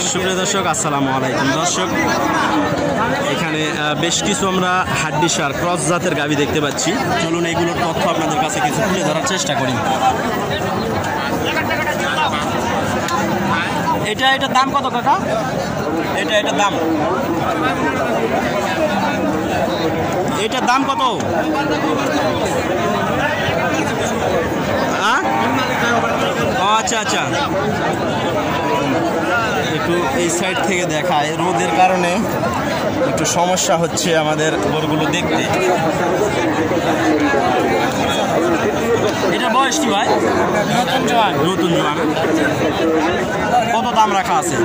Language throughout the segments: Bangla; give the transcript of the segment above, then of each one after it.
সুপ্রিয় দর্শক আসসালামু আলাইকুম। দর্শক এখানে বেশ কিছু আমরা হাড্ডি সার ক্রস জাতের গাভী দেখতে পাচ্ছি। চলুন এইগুলোর তথ্য আপনাদের কাছে কিছু তুলে ধরার চেষ্টা করি। এটার দাম কত কাকা? এটার দাম কত? আচ্ছা আচ্ছা, একটু এই সাইড থেকে দেখায়, রোদের কারণে একটু সমস্যা হচ্ছে আমাদের গরুগুলো দেখতে। এটা বয়স কি ভাই? নতুন জোয়ান। কত দাম রাখা আছে?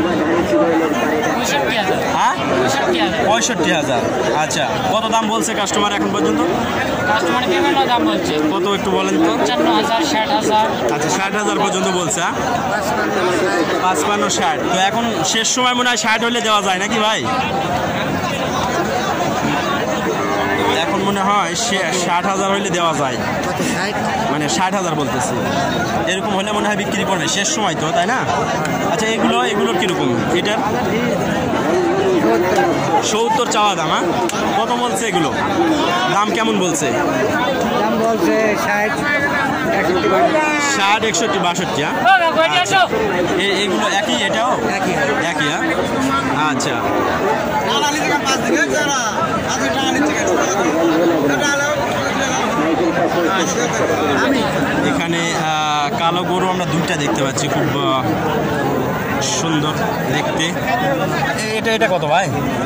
65,000। আচ্ছা, কত দাম বলছে কাস্টমার এখন পর্যন্ত? কাস্টমার বিভিন্ন দাম বলছে। কত একটু বলেন তো? 55,000, 60,000। আচ্ছা, 60,000 পর্যন্ত বলছে। 55, 60। তো এখন শেষ সময় মনে হয় 60 হলে দেওয়া যায় নাকি ভাই? এখন মনে হয় 60,000 হইলে দেওয়া যায়, মানে 60,000 বলতেছি। এরকম হলে মনে হয় বিক্রি করবে শেষ সময় তো, তাই না? আচ্ছা, এগুলোর কীরকম? এটার 70 চাওয়া দাম। কত বলছে এগুলো? দাম কেমন বলছে? দাম বলছে 60, 61, 62। এইগুলো একই? এটাও একই। আচ্ছা, এখানে কালো গরু আমরা দুইটা দেখতে পাচ্ছি, খুব সুন্দর দেখতে। এটা কত ভাই?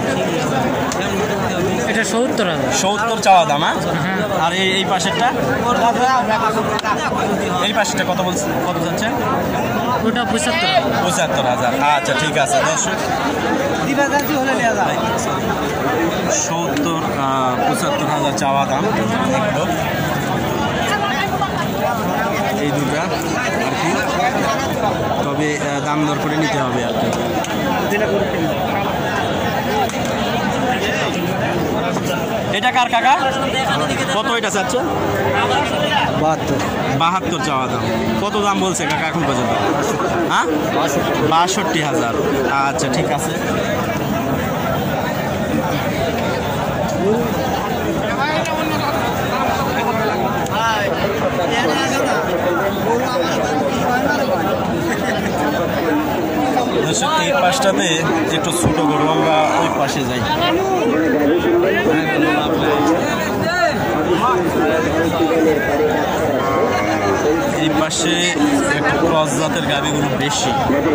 এটা 70 চাওয়া দাম। আর এই পাশেরটা? এই পাশেরটা কত বলছে? কত যাচ্ছে? ওটা 75,000। আচ্ছা, ঠিক আছে দর্শক, 75,000 চাওয়া দাম এগুলো, এই দুটা আর কি। তবে দাম দর করে নিতে হবে আর কি। এটা কার কাকা? কত এটা চাচ্ছে? 72 চাওয়া দাম। কত দাম বলছে কাকা এখন পর্যন্ত? 62,000। আচ্ছা, ঠিক আছে। এই পাশটাতে একটু ছোট গরু, আমরা ওই পাশে যাই। এই পাশে একটু ক্রস জাতের গাভীগুলো বেশি।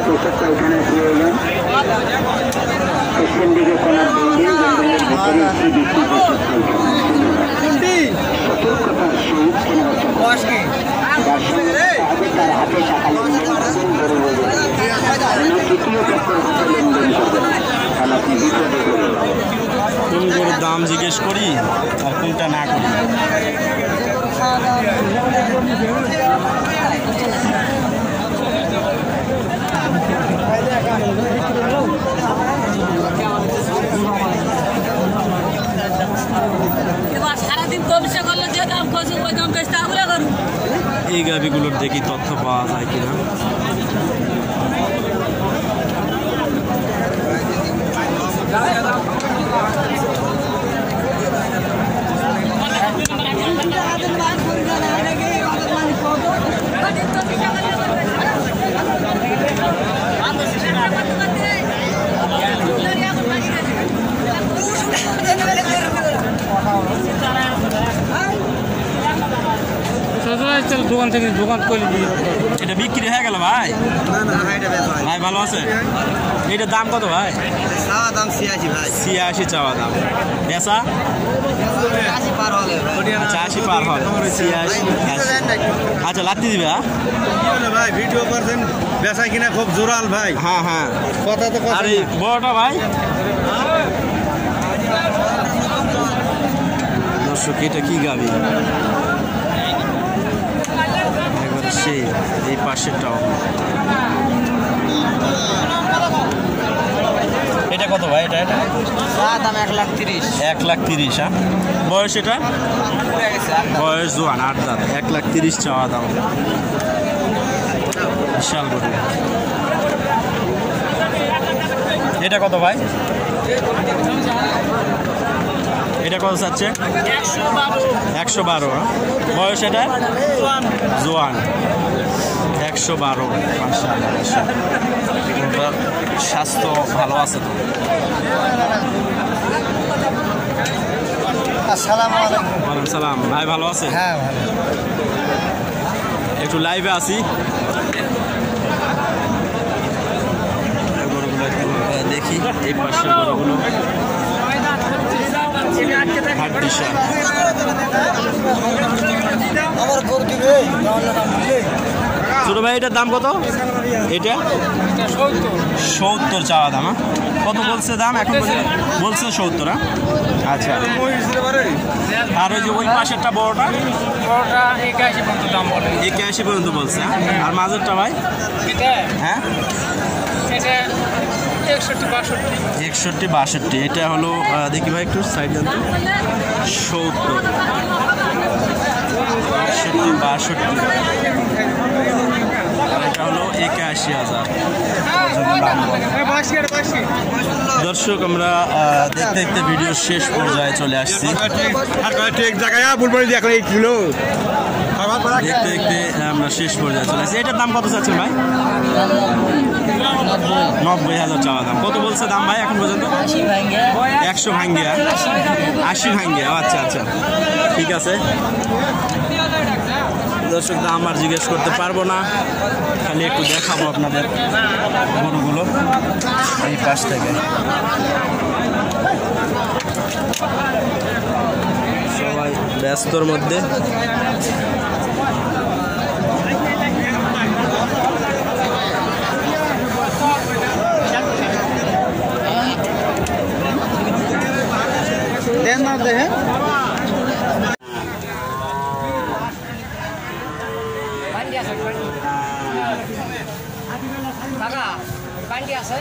কোন গরুর দাম জিজ্ঞেস করি আর কোনটা না করি। এই গাভীগুলোর দেখি তথ্য পাওয়া যায় কিনা। দোকান করে এটা বিক্রি হয়ে গেল ভাই? ভাই ভালো আছে? এটার দাম কত ভাই? চাওয়া দাম 86 ভাই। 86 চাওয়া দাম। বেচা 80 পার হলে। আচ্ছা, 80 পার হল। 86। আচ্ছা, লাগতে দিবে? ভাই ভিডিও করছেন, বেচা কিনা খুব জোরাল ভাই। হ্যাঁ, কথা তো কথা। আরে বড়টা ভাই। দর্শক, এটা কি গাভী? সেই এই পাশেরটাও। এটা কত ভাই? এটা দাম 1,30,000। 1,30,000। হ্যাঁ, বয়স? এটা বয়স জোয়ান, 8 দাঁত। 1,30,000 চাওয়া দাম। বিশাল গরু। এটা কত ভাই? এটা কত চাচ্ছে? 112। বয়স এটা জোয়ান। 112। মাশাআল্লাহ মাশাআল্লাহ। স্বাস্থ্য ভালো আছে তো? আসসালামু আলাইকুম। ওয়ালাইকুম সালাম। ভাই ভালো আছে? হ্যাঁ ভালো। একটু লাইভে আছি, গরুগুলো একটু দেখি। এই পাশে গরুগুলো হাড্ডিসা। আমার গরু দিবে ছোট ভাই এটার দাম কত? এটা 70 চাওয়া দাম। কত বলছে দাম এখন? বলছে 70। আচ্ছা, আর ওই যে ওই পাশেরটা বড়টা 81 পর্যন্ত দাম বলে। 81 পর্যন্ত বলছে। আর মাঝেরটা ভাই? হ্যাঁ, এটা 61 62। এটা হলো দেখি ভাই একটু সাইড দেন তো। 70 62। এটা হলো 81,000। দর্শক, আমরা দেখতে দেখতে ভিডিও শেষ পর্যায়ে চলে আসছি। ঠিক জায়গায় বুলবুল দেখলে এই কিলো দেখতে দেখতে আমরা শেষ পর্যায়ে চলে আসছি। এটার দাম কত চাচ্ছেন ভাই? 90,000 চাওয়া দাম। কত বলছে দাম ভাই এখন পর্যন্ত? 100 ভাঙ্গিয়া, 80 ভাঙ্গিয়া। আচ্ছা আচ্ছা, ঠিক আছে। দর্শক, দাম আর জিজ্ঞেস করতে পারবো না, খালি একটু দেখাবো আপনাদের গরুগুলো এই পাশ থেকে। সবাই ব্যস্তর মধ্যে। বান্ডি আছে।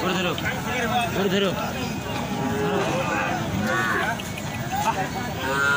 ধরো